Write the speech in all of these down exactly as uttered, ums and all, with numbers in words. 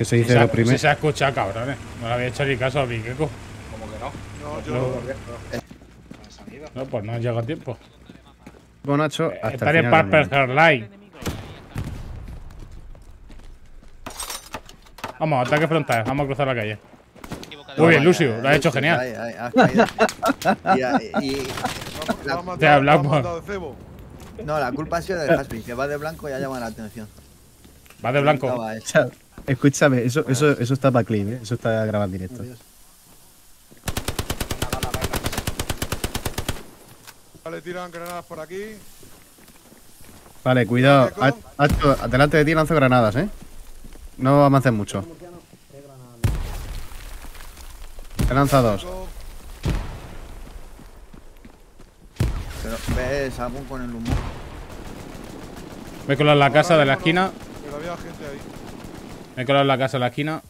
Que se dice si lo se, primero. si se ha escuchado, cabrones. No le había hecho ni caso a Piqueco. ¿Cómo que no? No, yo No. no. ¿Dónde se han ido? No, pues no llega a tiempo. Bueno, Nacho, hasta el Estaré final. Purple Hairline. Vamos, ataque frontal. Vamos a cruzar la calle. Muy bien, Lucio. Lo has hecho genial. Ahí, ahí, has caído. Y, y- Lo ha La- mandado- Te ha hablado, lo ha por- mandado de cebo. no, la culpa ha sido de Hasby, que va de blanco y ha llamado la atención. Va de blanco. Estaba eso. Cha- Escúchame, eso, eso, eso está para clip, ¿eh? Eso está grabado en directo. Una bala, bala. Vale, tiran granadas por aquí. Vale, cuidado. Eco. Ha- Hacho, delante de ti lanzo granadas, ¿eh? No avancen mucho. He lanzado dos. Eco. Pero ves algún con el humo. Me he colado en la casa de la esquina. Pero había gente ahí. Me he colado en la casa de la esquina.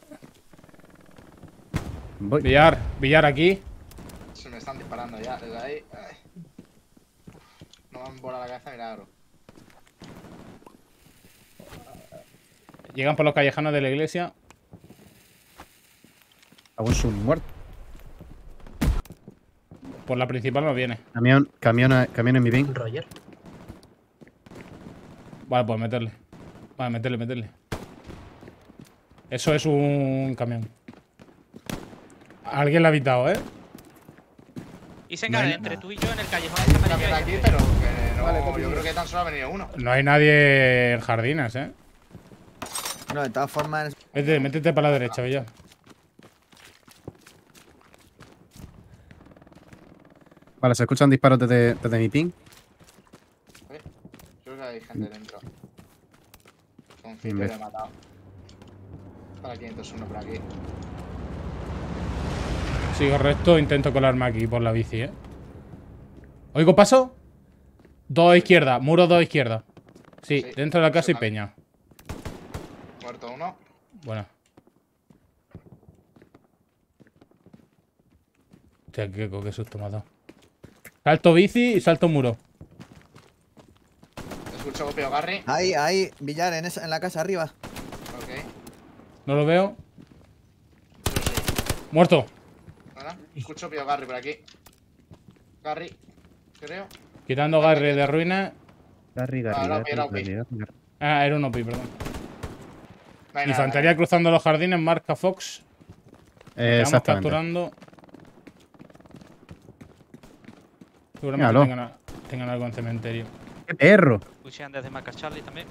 Voy. Villar, Villar aquí. Se me están disparando ya desde ahí. Ay. No me han volado la cabeza, milagro. Llegan por los callejanos de la iglesia. Hago un sub muerto. Por la principal no viene. Camión, camión, camión en mi ping. Roger. Vale, pues meterle. Vale, meterle, meterle. Eso es un camión. Alguien lo ha habitado, ¿eh? Y se encarga No hay entre nada. tú y yo en el callejón Hay de un esta camión manera. aquí, pero que no, yo creo que tan solo ha venido uno. No hay nadie en jardines, ¿eh? No, de todas formas, Métete, métete para la derecha, Villar. Vale, se escuchan disparos desde, desde mi ping. ¿Eh? Creo que hay gente dentro. Con Bien, cinco ve. le he matado. Para quinientos uno por aquí. Sigo recto, intento colarme aquí por la bici, ¿eh? ¿Oigo paso? Dos a izquierda, muro dos a izquierda. Sí, Sí, dentro de la casa y sí, peña. Muerto uno. Bueno. Hostia, qué, qué susto me ha dado. Salto bici y salto muro. Escucho copio Garry. ahí, ahí, Villar, en, esa, en la casa arriba. Ok. No lo veo. Yo sí. Muerto. ¿Verdad? Escucho Pío Garry por aquí. Garry, creo. Quitando Garry de ruinas. Garry, Ah, Garry, no, Garry, era Garry, ok. Garry. Ah, era un O P I, perdón. No hay nada, Infantería ¿eh? cruzando los jardines, marca Fox. Eh, Estamos exactamente. capturando. Seguramente Míralo. tengan, tengan algo en cementerio. ¡Qué perro! Pusieron desde marca Charlie también.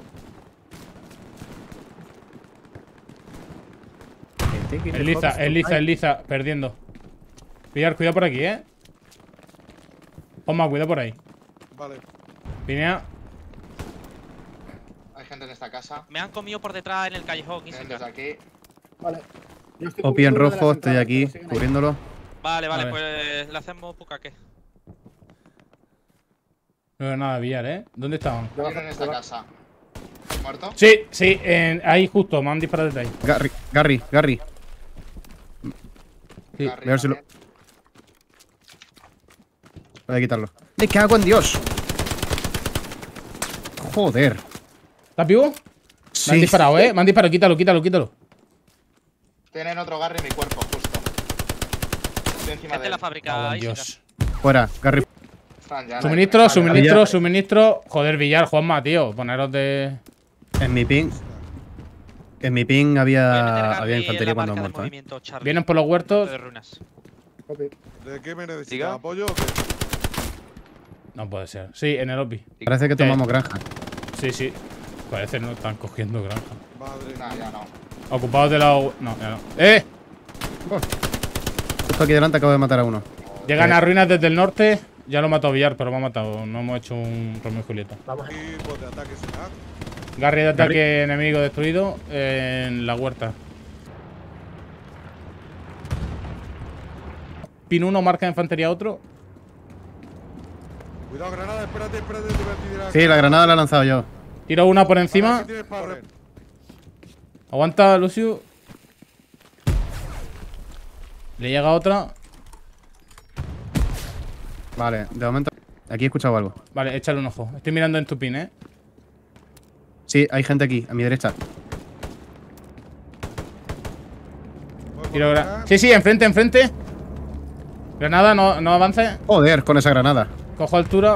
Es liza, es liza, es liza, perdiendo. Villar, cuidado por aquí, ¿eh? Ponma, cuidado por ahí. Vale. Pinea. Hay gente en esta casa. Me han comido por detrás en el callejón. Vienen desde aquí. O P en rojo, estoy aquí, cubriéndolo. Vale, vale, Vale. pues le hacemos pucaque. No veo nada, Villar, ¿eh? ¿Dónde estaban? Vienen en esta casa. ¿Muerto? Sí, sí, en- ahí justo, me han disparado desde ahí. Garry, Garry, Garry. Sí. Garry voy a ver si lo- también. Voy a quitarlo. ¡Me cago en Dios! Joder. ¿Estás vivo? Me Sí. han disparado, ¿eh? Me han disparado, quítalo, quítalo, quítalo. Tienen otro Garry en mi cuerpo, justo. Estoy encima Gente de en la él. fábrica. Cago en ahí, Dios. Fuera, Garry. Fran, ya no hay- Suministro, Vale, suministro, Villar. suministro. Joder, Villar, Juanma, tío. Poneros de. En mi ping. En mi ping Voy a meter había, Garry había en infantería la cuando he marca de muerto, ¿eh? movimiento, Charlie. Vienen por los huertos. De ruinas. ¿De qué me necesitas? Diga. ¿Apoyo o qué? No puede ser. Sí, en el O P I. Parece que Eh. tomamos granja. Sí, sí. Parece no están cogiendo granja. Madre Nah, mía. ya no. Ocupados de lado. No, ya no. ¡Eh! Justo aquí delante acabo de matar a uno. Llegan Eh. a ruinas desde el norte. Ya lo ha matado Villar, pero me ha matado. No hemos hecho un Romeo y Julieta. Vamos a... Y pues de ataque sin nada. Garry de ataque Garry. enemigo destruido en la huerta. Pin uno, marca de infantería otro. Cuidado, granada, espérate, espérate, te voy a tirar. Sí, la granada la he lanzado yo. Tiro una por Vale, encima. aquí tienes para re- Aguanta, Lucio. Le llega otra. Vale, de momento. Aquí he escuchado algo. Vale, échale un ojo. Estoy mirando en tu pin, ¿eh? Sí, hay gente aquí, a mi derecha. Tiro gra- sí, sí, enfrente, enfrente. Granada, no, no avance. Joder, con esa granada. Cojo altura.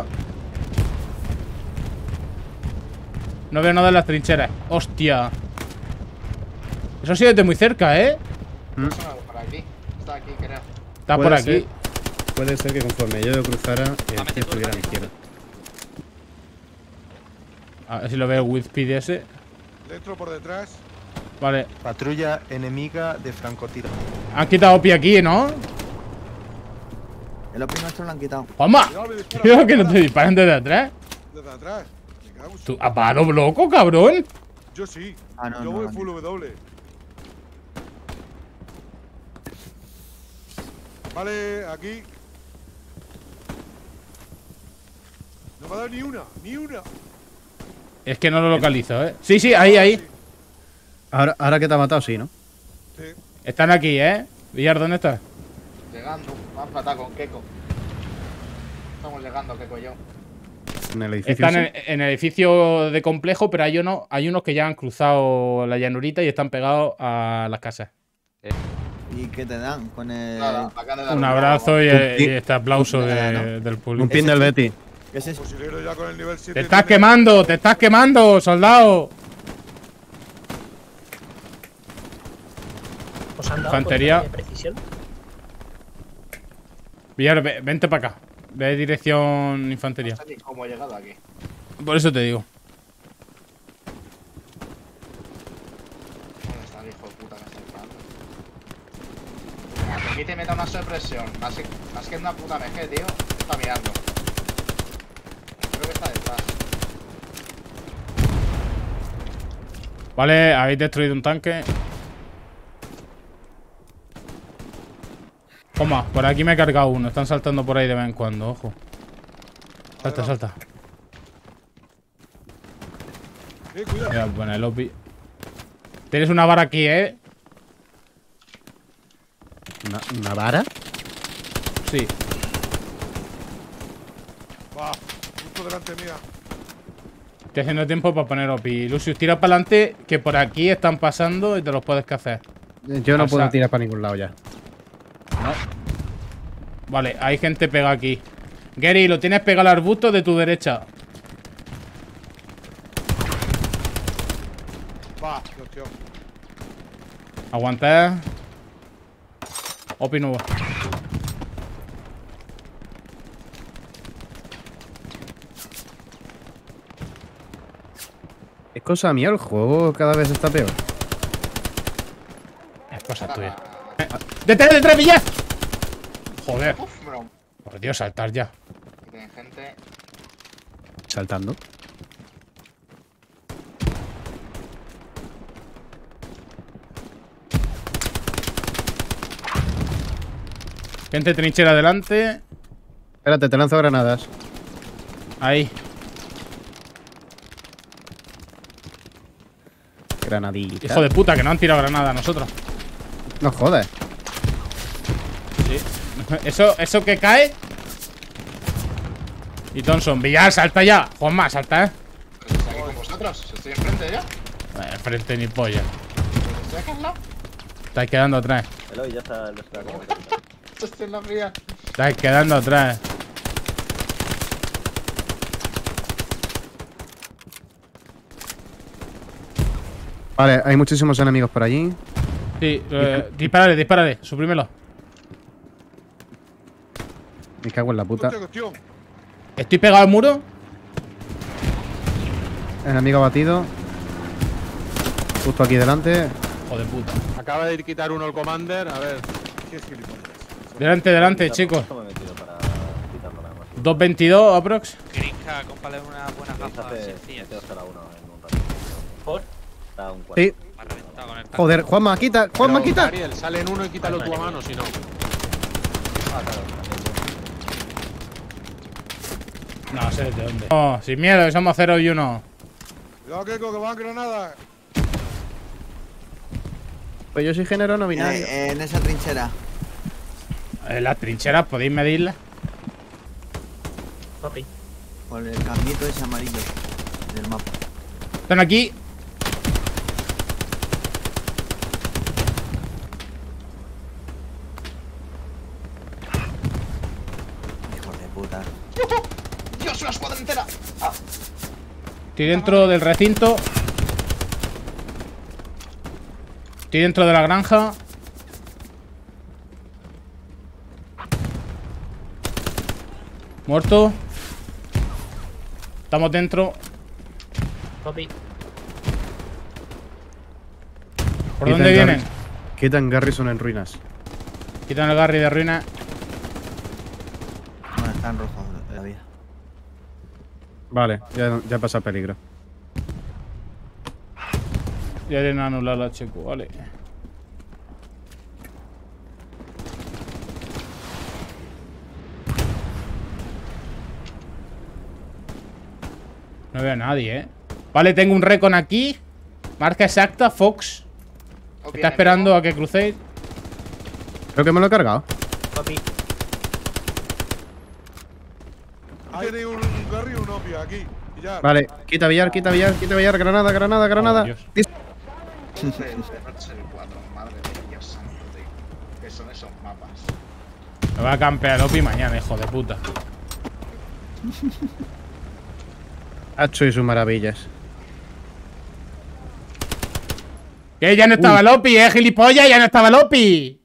No veo nada en las trincheras. Hostia. Eso ha sido desde muy cerca, ¿eh? Eso no, por aquí. Está aquí, creo. Está Puede por aquí. ser. Puede ser que conforme yo cruzara, el Ah, tío mete tú, estuviera a la mete tú. izquierda. A ver si lo veo with P D S. Dentro por detrás. Vale. Patrulla enemiga de francotirador. Han quitado Opi aquí, ¿no? El OPI nuestro lo han quitado. ¡Juanma! Cuidado, me dispara, Tío, me que no te dispara. disparan desde atrás. Desde atrás. Me cago en su- ¿Tú has parado loco, cabrón? Yo sí. Ah, no, Yo no, voy no. full W. Vale, aquí. No me ha dado ni una, ni una. Es que no lo localizo, ¿eh? Sí, sí, ahí, ahí. Ahora, ahora que te ha matado, sí, ¿no? Sí. Están aquí, ¿eh? Villar, ¿dónde estás? Llegando. Me han patado con Keko. Estamos llegando, Keko y yo. En el edificio. Están sí. en, en el edificio de complejo, pero hay, uno, hay unos que ya han cruzado la llanurita y están pegados a las casas. ¿Y qué te dan con el...? Nada, acá de dar Un abrazo y, Un y pin- este aplauso un- de- ¿no? del Un público. pin del Betty. ¿Qué es eso? Fusilero ya con el nivel siete. ¡Te estás tiene- quemando! ¡Te estás quemando, soldado! ¿Os han dado Infantería. de precisión? Villar, ve- vente para acá. Ve dirección infantería. No sé ni cómo he llegado aquí. Por eso te digo. ¿Dónde está el hijo de puta que está disparando? Aquí te meta una sorpresión. Más que, más que una puta M G, tío. Está mirando. Creo que está detrás. Vale, habéis destruido un tanque. Toma, por aquí me he cargado uno. Están saltando por ahí de vez en cuando, ojo. Salta, salta. Eh, cuidado. Mira, bueno, el Opi. Tienes una vara aquí, ¿eh? ¿Una, una vara? Sí. Va, justo delante mía. Estoy haciendo tiempo para poner Opi. Lucius, tira para adelante, que por aquí están pasando y te los puedes hacer. Yo no O sea- puedo tirar para ningún lado ya. Vale, hay gente pegada aquí. Gary, lo tienes pegado al arbusto de tu derecha. Va, Dios, tío. Aguanta. Opi nuevo. Es cosa mía, el juego cada vez está peor. Es cosa tuya. ¡Detrás, detrás, Villar! Joder. Uf, me lo... Por Dios, saltar ya. Aquí tienen gente. Saltando. Gente trinchera adelante. Espérate, te lanzo granadas. Ahí. Granadita. Hijo de puta, que no han tirado granada a nosotros. No jodas. Sí. Eso, eso que cae. Y Thompson, Villar, salta ya. Juanma, salta, eh. Pero si estoy aquí con vosotros. Si estoy enfrente ya. Eh, frente ni polla. Estoy aquí al lado. Estáis quedando atrás. Eloy, ya está nuestra Estoy en la fría. Estáis quedando atrás. Vale, hay muchísimos enemigos por allí. Sí, eh, dispárale, dispárale. Suprímelo. Me cago en la puta. Hostia, cuestión. Estoy pegado al muro. Enemigo abatido. Justo aquí delante. Hijo de puta. Acaba de quitar uno el commander. A ver. Qué gilipollas. Delante, delante, chicos. Esto me he metido para quitarlo nada más. dos veintidós aprox. Grinja, cómpale una buena gafa Hace sencilla. mete hasta la uno en un rato. ¿Por? Está un cuatro. Sí. Me ha reventado con el tanque. Joder, Juanma, quita. Juanma, Pero, quita. Ariel, sale en uno y quítalo tú a mano, si no. Ah, claro. No sé de dónde. No, sin miedo, que somos cero y uno. Cuidado, Keko, que van granadas. Pues yo soy género no binario. Eh, en esa trinchera. En las trincheras podéis medirlas. Papi. Por el cambiito ese amarillo del mapa. Están aquí. entera. Ah, Estoy dentro del recinto. Estoy dentro de la granja. Muerto. Estamos dentro. Copy. ¿Por Quitan dónde Garri- vienen? Quitan Garrison en ruinas. Quitan el Garry de ruina. No, está en rojo la vida. Vale, ya, ya pasa peligro. Ya tienen anulado la H Q, vale. No veo a nadie, eh. Vale, tengo un recon aquí. Marca exacta, Fox. os Está viene, esperando a que crucéis. Creo que me lo he cargado. Copy. Tiene un, un Garry y un Opio aquí. Y ya. Vale, quita billar, quita billar, quita billar, granada, granada, granada. Oh, Dios. Dis- De, de Noche del cuatro, madre de Dios santo, tío. ¿Qué son esos mapas? Me va a campear Opi mañana, hijo de puta. Hacho y sus maravillas. Que ya no estaba el Opi, eh, gilipollas, ya no estaba el Opi.